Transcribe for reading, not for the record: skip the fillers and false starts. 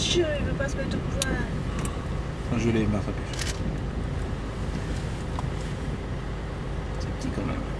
sûr, il veut pas se mettre au point. Je l'ai, ma pêche. C'est petit quand même.